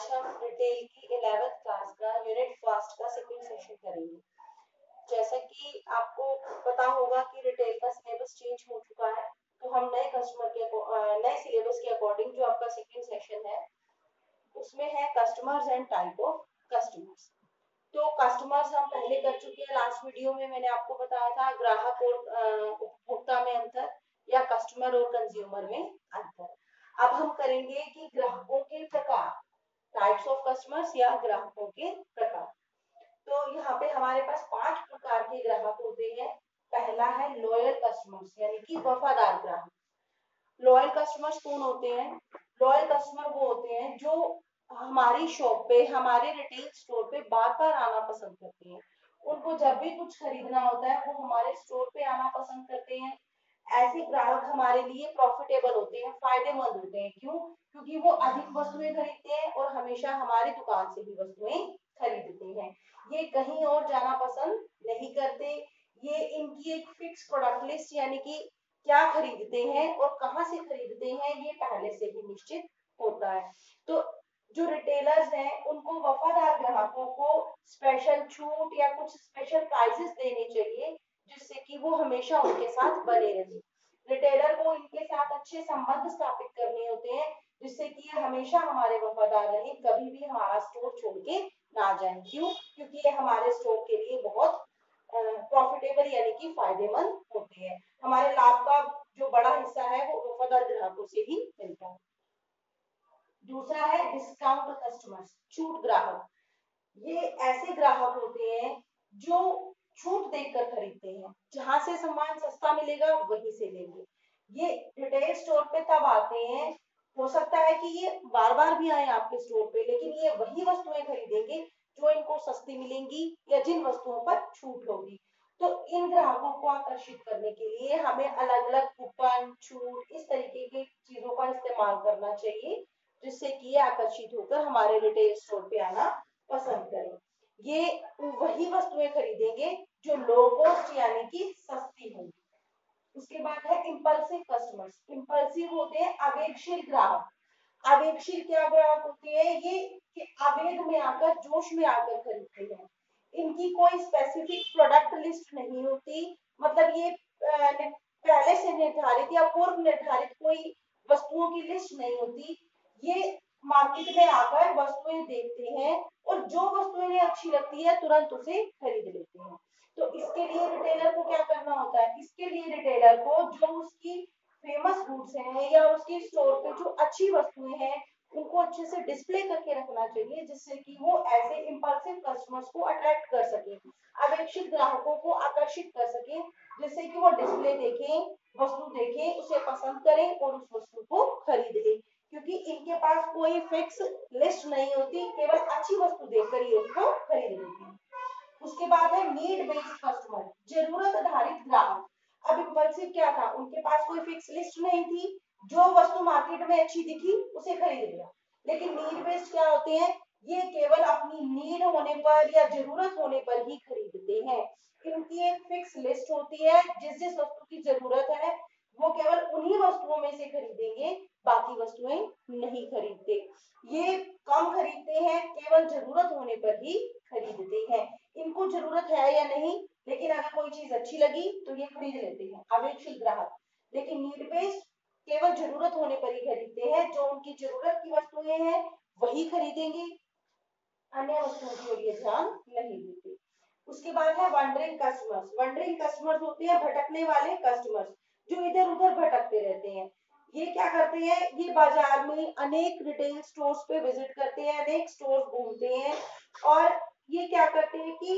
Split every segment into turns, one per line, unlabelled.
आज हम डिटेल की 11th क्लास का यूनिट फर्स्ट का सेकंड सेशन करेंगे। जैसा कि आपको पता होगा कि डिटेल का सिलेबस चेंज हो चुका है, तो हम नए नए सिलेबस के अकॉर्डिंग जो आपका सेकंड सेशन है उसमें है customers and type of customers. तो कस्टमर्स हम पहले कर चुके हैं, लास्ट वीडियो में मैंने आपको बताया था ग्राहक और उपभोक्ता में अंतर या कस्टमर और कंज्यूमर में अंतर। अब हम करेंगे कि ग्राहकों के प्रकार, टाइप्स ऑफ कस्टमर्स या ग्राहकों के प्रकार। तो यहाँ पे हमारे पास 5 प्रकार के ग्राहक होते हैं। पहला है लॉयल कस्टमर्स यानी कि वफादार ग्राहक। लॉयल कस्टमर्स कौन होते हैं? लॉयल कस्टमर वो होते हैं जो हमारी शॉप पे, हमारे रिटेल स्टोर पे बार बार आना पसंद करते हैं। उनको जब भी कुछ खरीदना होता है वो हमारे स्टोर पे आना पसंद करते हैं। ऐसे ग्राहक हमारे लिए प्रॉफिटेबल होते हैं, फायदेमंद होते हैं। क्यों? क्योंकि वो अधिक वस्तुएं खरीदते हैं और हमेशा हमारी दुकान से ही वस्तुएं खरीदते हैं। ये कहीं और जाना पसंद नहीं करते। ये इनकी एक फिक्स प्रोडक्ट लिस्ट यानी कि क्या खरीदते हैं और कहां से खरीदते हैं ये पहले से ही निश्चित होता है। तो जो रिटेलर्स हैं उनको वफादार ग्राहकों को स्पेशल छूट या कुछ स्पेशल प्राइजेस देने चाहिए जिससे कि वो हमेशा उनके साथ बने रहे। रिटेलर को इनके साथ अच्छे संबंध स्थापित करने होते हैं जिससे कि ये हमेशा हमारे वफादार रहे, कभी भी हमारा स्टोर छोड़ के ना जाए। क्यों? क्योंकि ये हमारे स्टोर के लिए बहुत प्रॉफिटेबल यानी कि फायदेमंद होते हैं। हमारे लाभ का जो बड़ा हिस्सा है वो वफादार ग्राहकों से ही मिलता है। दूसरा है डिस्काउंट कस्टमर्स, छूट ग्राहक। ये ऐसे ग्राहक होते हैं जो छूट देकर खरीदते हैं। जहां से सामान सस्ता मिलेगा वहीं से लेंगे। ये रिटेल स्टोर पे तब आते हैं, हो सकता है कि ये बार बार भी आए आपके स्टोर पे, लेकिन ये वही वस्तुएं खरीदेंगे जो इनको सस्ती मिलेंगी या जिन वस्तुओं पर छूट होगी। तो इन ग्राहकों को आकर्षित करने के लिए हमें अलग अलग कूपन, छूट, इस तरीके की चीजों का इस्तेमाल करना चाहिए जिससे कि ये आकर्षित होकर हमारे रिटेल स्टोर पे आना पसंद करें। ये वही वस्तुएं खरीदेंगे जो लो कॉस्ट यानी कि सस्ती होंगी। उसके बाद है इंपल्सिव कस्टमर्स। इंपल्सिव होते हैं आवेगशील ग्राहक। आवेगशील क्या ग्राहक होते हैं? ये कि आवेग में आकर, जोश में आकर खरीदते हैं। इनकी कोई स्पेसिफिक प्रोडक्ट लिस्ट नहीं होती, मतलब ये पहले से निर्धारित या पूर्व निर्धारित कोई वस्तुओं की लिस्ट नहीं होती। ये मार्केट में आकर वस्तुएं देखते हैं और जो वस्तुएं इन्हें अच्छी लगती है तुरंत उसे खरीद लेते हैं। तो इसके लिए रिटेलर को क्या करना होता है? इसके लिए रिटेलर को जो उसकी फेमस गुड्स हैं या उसकी स्टोर पे जो अच्छी वस्तुएं हैं उनको अच्छे से डिस्प्ले करके रखना चाहिए जिससे कि वो ऐसे इंपल्सिव कस्टमर्स को अट्रैक्ट कर सके, अपेक्षित ग्राहकों को आकर्षित कर सके, जिससे कि वो डिस्प्ले देखें, वस्तु देखें, उसे पसंद करें और उस वस्तु को खरीद लें। क्योंकि इनके पास कोई फिक्स लिस्ट नहीं होती, केवल अच्छी वस्तु देखकर ही उसको खरीद लेते हैं। उसके बाद है नीड बेस्ड कस्टमर, जरूरत आधारित ग्राहक। अब इंपल्सिव क्या था? उनके पास कोई फिक्स लिस्ट नहीं थी, जो वस्तु मार्केट में अच्छी दिखी उसे खरीद लिया। लेकिन नीड बेस्ड क्या होते हैं? ये केवल अपनी नीड होने पर या जरूरत होने पर ही खरीदते हैं। इनकी एक फिक्स लिस्ट होती है, जिस जिस वस्तु की जरूरत है वो केवल उन्हीं वस्तुओं में से खरीदेंगे, बाकी वस्तुएं नहीं खरीदते। ये कम खरीदते हैं, केवल जरूरत होने पर ही खरीदते हैं। इनको जरूरत है या नहीं, लेकिन अगर कोई चीज अच्छी लगी तो ये खरीद लेते हैं, आवेगशील ग्राहक। लेकिन नीड बेस्ड केवल जरूरत होने पर ही खरीदते हैं, जो उनकी जरूरत की वस्तुएं हैं वही खरीदेंगे, अन्य वस्तुओं की ओर ये ध्यान नहीं देते। उसके बाद है वंडरिंग कस्टमर्स। वंडरिंग कस्टमर्स होते हैं भटकने वाले कस्टमर्स, जो इधर उधर भटकते रहते हैं। ये क्या करते हैं? ये बाजार में अनेक रिटेल स्टोर्स पे विजिट करते हैं, अनेक स्टोर्स घूमते हैं और ये क्या करते हैं कि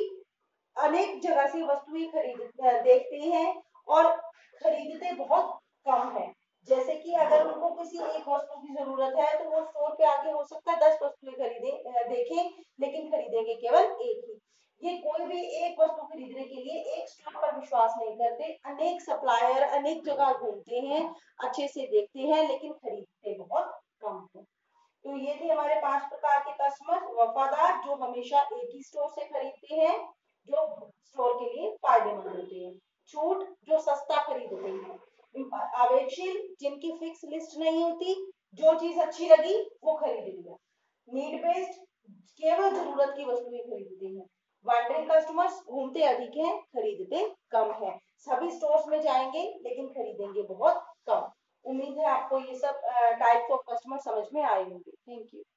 अनेक जगह से वस्तुएं देखते हैं और खरीदते बहुत कम है। जैसे कि अगर उनको किसी एक वस्तु की जरूरत है तो वो स्टोर पे आके हो सकता है 10 वस्तुएं देखें, लेकिन खरीदेंगे केवल एक ही। ये कोई भी एक वस्तु खरीदने के लिए एक स्टोर पर विश्वास नहीं करते, अनेक सप्लायर, अनेक जगह घूमते हैं, अच्छे से देखते हैं, लेकिन खरीदते बहुत कम है। तो ये थे हमारे 5 प्रकार के कस्टमर। वफादार, जो हमेशा एक ही स्टोर से खरीदते हैं, जो स्टोर के लिए फायदेमंद होते हैं। छूट, जो सस्ता खरीदते हैं। आवेगशील, जिनकी फिक्स लिस्ट नहीं होती, जो चीज अच्छी लगी वो खरीद लिया। नीड बेस्ड केवल जरूरत की वस्तु ही खरीदते हैं। वैंडरिंग कस्टमर्स घूमते अधिक हैं, खरीदते कम हैं। सभी स्टोर्स में जाएंगे लेकिन खरीदेंगे बहुत कम। उम्मीद है आपको ये सब टाइप्स ऑफ कस्टमर समझ में आए होंगे। Thank you.